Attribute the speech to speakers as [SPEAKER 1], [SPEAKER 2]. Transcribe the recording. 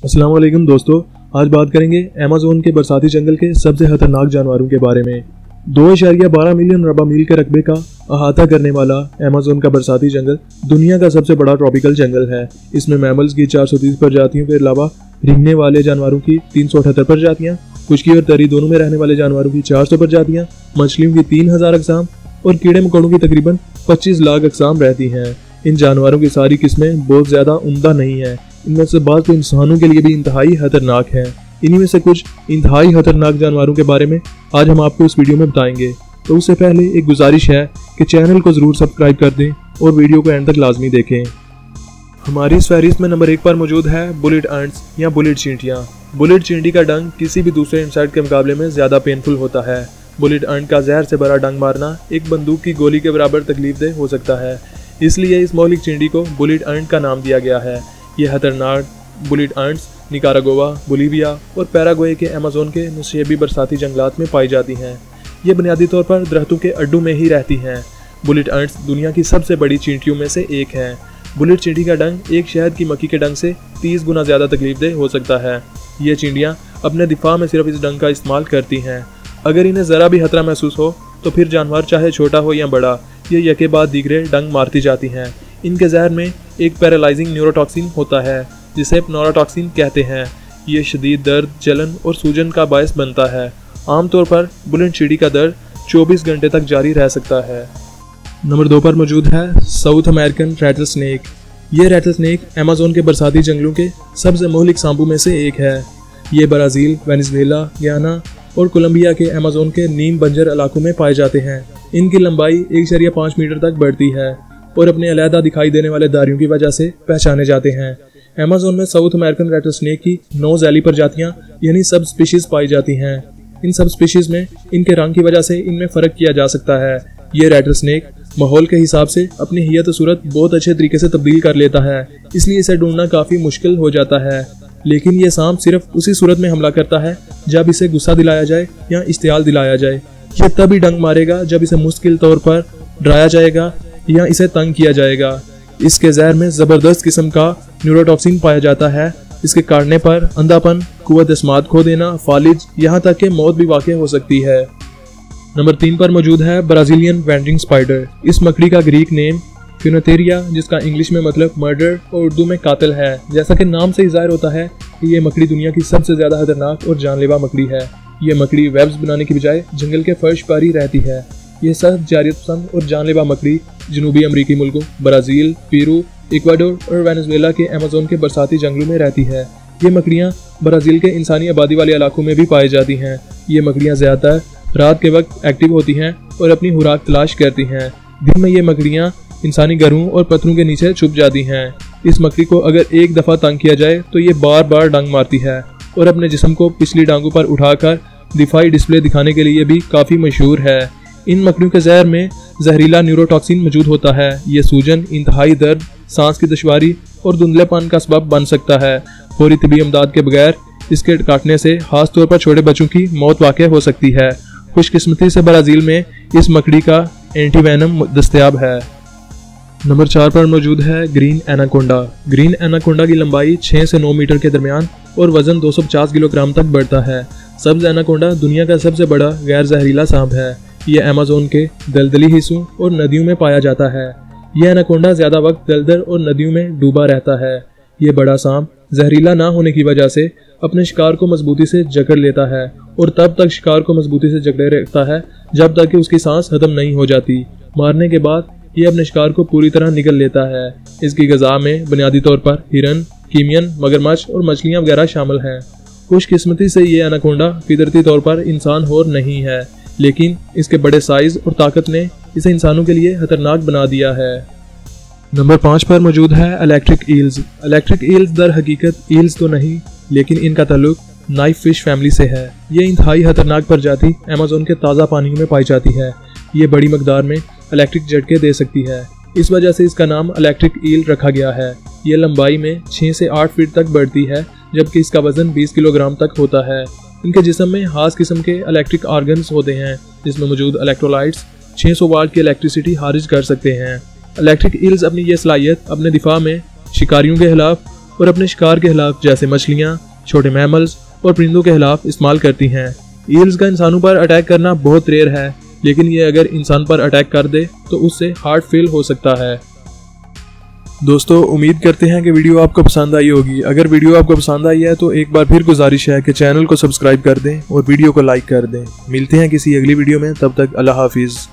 [SPEAKER 1] अस्सलाम वालेकुम दोस्तों, आज बात करेंगे अमेज़न के बरसाती जंगल के सबसे खतरनाक जानवरों के बारे में। 2.12 मिलियन रबा मील के रकबे का अहाता करने वाला अमेज़न का बरसाती जंगल दुनिया का सबसे बड़ा ट्रॉपिकल जंगल है। इसमें मैमल्स की 430 प्रजातियों के अलावा रेंगने वाले जानवरों की 378 प्रजातियाँ, खुश्की और तरी दोनों में रहने वाले जानवरों की 400 प्रजातियाँ, मछलियों की 3000 अक़साम और कीड़े मकोड़ों की तकरीबन 25 लाख अक़साम रहती हैं। इन जानवरों की सारी किस्में बहुत ज़्यादा उम्दा नहीं है। इनमें से बात तो इंसानों के लिए भी इंतहाई खतरनाक है। इन्हीं में से कुछ इंतहाई खतरनाक जानवरों के बारे में आज हम आपको इस वीडियो में बताएंगे। तो उससे पहले एक गुजारिश है कि चैनल को ज़रूर सब्सक्राइब कर दें और वीडियो को एंड तक लाजमी देखें। हमारी इस फहरिस्त में नंबर 1 पर मौजूद है बुलेट एंट्स या बुलेट चींटियाँ। बुलेट चींटी का डंग किसी भी दूसरे इंसेक्ट के मुकाबले में ज़्यादा पेनफुल होता है। बुलेट एंट का जहर से भरा डंग मारना एक बंदूक की गोली के बराबर तकलीफदेह हो सकता है, इसलिए इस मौलिक चींटी को बुलेट एंट का नाम दिया गया है। ये खतरनाक बुलेट एंट्स निकारागुआ, बोलीविया और पैराग्वे के अमेज़न के नशेबी बरसाती जंगलात में पाई जाती हैं। ये बुनियादी तौर पर दरख्तों के अड्डों में ही रहती हैं। बुलेट एंट्स दुनिया की सबसे बड़ी चींटियों में से एक हैं। बुलेट चींटी का डंग एक शहद की मक्खी के डंग से 30 गुना ज़्यादा तकलीफदेह हो सकता है। ये चींटियाँ अपने दिफा में सिर्फ इस डंग का इस्तेमाल करती हैं। अगर इन्हें ज़रा भी खतरा महसूस हो तो फिर जानवर चाहे छोटा हो या बड़ा, ये यके बाद दीगरे डंग मारती जाती हैं। इनके जहर में एक पैरालाइजिंग न्यूरोटॉक्सिन होता है जिसे नोरोटॉक्सिन कहते हैं। ये शदीद दर्द, जलन और सूजन का बायस बनता है। आमतौर पर बुलेट चींटी का दर्द 24 घंटे तक जारी रह सकता है। नंबर 2 पर मौजूद है साउथ अमेरिकन रैटल स्नेक। ये रैटल स्नेक अमेज़न के बरसाती जंगलों के सबसे मोहलिक सांपों में से एक है। ये ब्राज़ील, वेनेजुएला, गयाना और कोलंबिया के अमेज़न के नीम बंजर इलाकों में पाए जाते हैं। इनकी लंबाई 1.5 मीटर तक बढ़ती है और अपने अलहदा दिखाई देने वाले दारियों की वजह से पहचाने जाते हैं। अमेज़न में साउथ अमेरिकन रैटल स्नेक की 9 जैली प्रजातियां यानी सब स्पीशीज पाई जाती हैं। इन सब स्पीशीज में इनके रंग की वजह से इनमें फ़र्क किया जा सकता है। ये रैटल स्नेक माहौल के हिसाब से अपनी हियत सूरत बहुत अच्छे तरीके से तब्दील कर लेता है, इसलिए इसे ढूंढना काफ़ी मुश्किल हो जाता है। लेकिन ये सांप सिर्फ उसी सूरत में हमला करता है जब इसे गुस्सा दिलाया जाए या इश्तियाल दिलाया जाए। ये तभी डंग मारेगा जब इसे मुश्किल तौर पर डराया जाएगा या इसे तंग किया जाएगा। इसके जहर में ज़बरदस्त किस्म का न्यूरोटॉक्सिन पाया जाता है। इसके काटने पर अंधापन, कुव्वत इस्मात खो देना, फालिज, यहाँ तक कि मौत भी वाक़ई हो सकती है। नंबर 3 पर मौजूद है ब्राज़ीलियन वैंडरिंग स्पाइडर। इस मकड़ी का ग्रीक नेम फिनोथेरिया, जिसका इंग्लिश में मतलब मर्डर और उर्दू में कातिल है। जैसा कि नाम से ही ज़ाहिर होता है कि ये मकड़ी दुनिया की सबसे ज़्यादा खतरनाक और जानलेवा मकड़ी है। ये मकड़ी वेब्स बनाने की बजाय जंगल के फर्श पर ही रहती है। ये सख्त जारियत पसंद और जानलेवा मकड़ी जनूबी अमरीकी मुल्कों ब्राज़ील, पेरू, इक्वाडोर और वेनेजुएला के अमेज़न के बरसाती जंगलों में रहती है। ये मकड़ियाँ ब्राज़ील के इंसानी आबादी वाले इलाकों में भी पाई जाती हैं। ये मकड़ियाँ ज़्यादातर रात के वक्त एक्टिव होती हैं और अपनी खुराक तलाश करती हैं। दिन में ये मकड़ियाँ इंसानी घरों और पत्थरों के नीचे छुप जाती हैं। इस मकड़ी को अगर एक दफ़ा तंग किया जाए तो ये बार बार डंग मारती है और अपने जिस्म को पिछली टांगों पर उठाकर दिफाई डिस्प्ले दिखाने के लिए भी काफ़ी मशहूर है। इन मकड़ियों के जहर में जहरीला न्यूरोटॉक्सिन मौजूद होता है। ये सूजन, इंतहाई दर्द, सांस की दुश्वारी और धुंधलेपन का सबब बन सकता है। फौरी तिबी इमदाद के बगैर इसके काटने से खास तौर पर छोटे बच्चों की मौत वाक़ई हो सकती है। खुशकिस्मती से ब्राज़ील में इस मकड़ी का एंटीवेनम दस्तयाब है। नंबर 4 पर मौजूद है ग्रीन एनाकोंडा। ग्रीन एनाकोंडा की लंबाई 6 से 9 मीटर के दरमियान और वजन 250 किलोग्राम तक बढ़ता है। सब्ज़ एनाकोंडा दुनिया का सबसे बड़ा गैर जहरीला सांप है। ये अमेज़न के दलदली हिस्सों और नदियों में पाया जाता है। यह एनाकोंडा ज़्यादा वक्त दलदल और नदियों में डूबा रहता है। ये बड़ा सांप जहरीला ना होने की वजह से अपने शिकार को मजबूती से जकड़ लेता है और तब तक शिकार को मजबूती से जकड़े रखता है जब तक कि उसकी सांस खत्म नहीं हो जाती। मारने के बाद ये अपने शिकार को पूरी तरह निगल लेता है। इसकी ग़िज़ा में बुनियादी तौर पर हिरन, कीमियन, मगरमच्छ और मछलियाँ वगैरह शामिल हैं। खुशकिस्मती से ये एनाकोंडा फितरती तौर पर इंसान होर नहीं है, लेकिन इसके बड़े साइज और ताकत ने इसे इंसानों के लिए खतरनाक बना दिया है। नंबर 5 पर मौजूद है इलेक्ट्रिक ईल्स। इलेक्ट्रिक ईल्स दर हकीकत ईल्स तो नहीं, लेकिन इनका ताल्लुक नाइफ फिश फैमिली से है। ये इंतहाई खतरनाक प्रजाति अमेज़न के ताज़ा पानियों में पाई जाती है। ये बड़ी मकदार में इलेक्ट्रिक झटके दे सकती है, इस वजह से इसका नाम इलेक्ट्रिक ईल रखा गया है। ये लंबाई में 6 से 8 फीट तक बढ़ती है, जबकि इसका वजन 20 किलोग्राम तक होता है। इनके जिस्म में खास किस्म के इलेक्ट्रिक ऑर्गन्स होते हैं, जिसमें मौजूद इलेक्ट्रोलाइट्स 600 वाट की इलेक्ट्रिसिटी खारिज कर सकते हैं। इलेक्ट्रिक ईल्स अपनी ये सलाहियत अपने दिफा में शिकारियों के खिलाफ और अपने शिकार के खिलाफ जैसे मछलियाँ, छोटे मैमल्स और परिंदों के खिलाफ इस्तेमाल करती हैं। ईल्स का इंसानों पर अटैक करना बहुत रेयर है, लेकिन ये अगर इंसान पर अटैक कर दे तो उससे हार्ट फेल हो सकता है। दोस्तों, उम्मीद करते हैं कि वीडियो आपको पसंद आई होगी। अगर वीडियो आपको पसंद आई है तो एक बार फिर गुजारिश है कि चैनल को सब्सक्राइब कर दें और वीडियो को लाइक कर दें। मिलते हैं किसी अगली वीडियो में, तब तक अल्लाह हाफिज़।